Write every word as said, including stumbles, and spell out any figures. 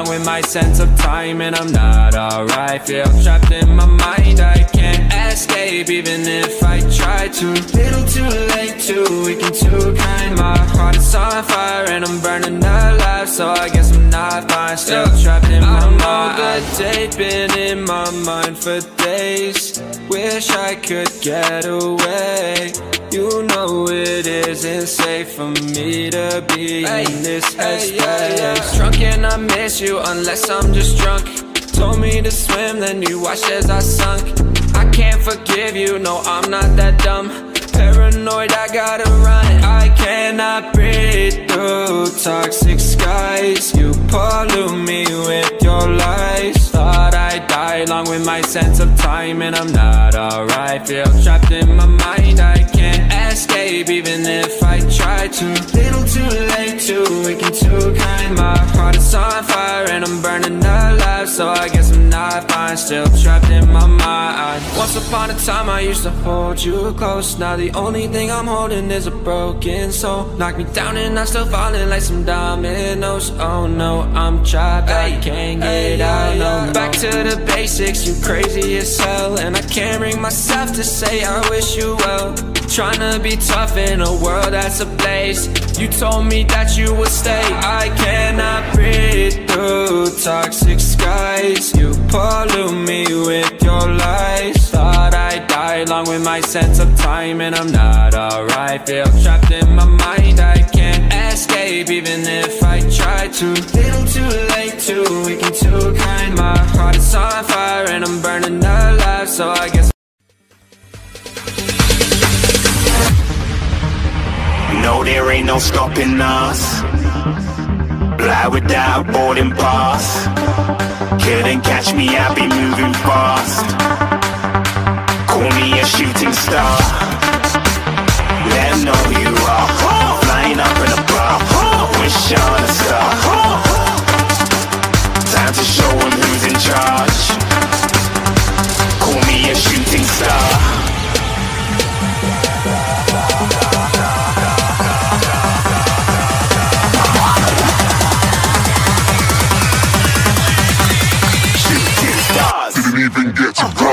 along with my sense of time, and I'm not alright. Feel trapped in my mind, I can't escape even if I try to. Little too late, too weak and too kind. My heart is on fire and I'm burning alive, so I guess I'm not fine. Still trapped in my mind. I know the date been in my mind for days. Wish I could get away. You know it isn't safe for me to be hey, in this headspace. Hey, yeah, yeah. Drunk and I miss you unless I'm just drunk. Told me to swim, then you watched as I sunk. I can't forgive you, no, I'm not that dumb. Paranoid, I gotta run. I cannot breathe through toxic skies. You pollute me with your lies. Thought I'd die along with my sense of time, and I'm not alright. Feel trapped in my mind, I can't escape even if I try to. Little too late, too weak and too kind. My heart is on fire and I'm burning alive, so I guess I'm not fine. Still trapped in my mind. Once upon a time I used to hold you close. Now the only thing I'm holding is a broken soul. Knock me down and I'm still falling like some dominoes. Oh no, I'm trapped, I can't get out, no, no. Back to the basics, you crazy as hell, and I can't bring myself to say I wish you well. Tryna be tough in a world that's ablaze. You told me that you would stay. I cannot breathe through toxic skies. You pollute me with your lies. Thought I'd die along with my sense of time, and I'm not alright. Feel trapped in my mind, I can't escape even if I try to. Little too late, too weak and too kind. My heart is on fire and I'm burning alive, so I guess no, there ain't no stopping us. Fly without boarding pass. Couldn't catch me, I be moving fast. Call me a shooting star. Let 'em know who you are. Flying up in a bar. Wish on a star. Time to show 'em who's in charge. Call me a shooting star. Even get to